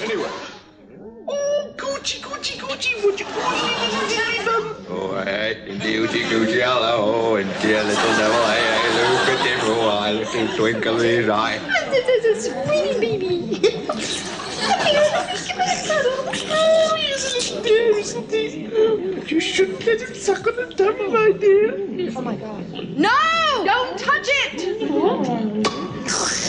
Anyway. Oh, Gucci, Gucci, Gucci, would you Oh, Gucci, Gucci, hello, and dear little devil, hey, look at him, oh, I look at twinkle in his eye. This is sweet baby. Oh, he's a little dear, isn't he? You shouldn't let him suck on the tummy, my dear. Oh my God. No! Don't touch it!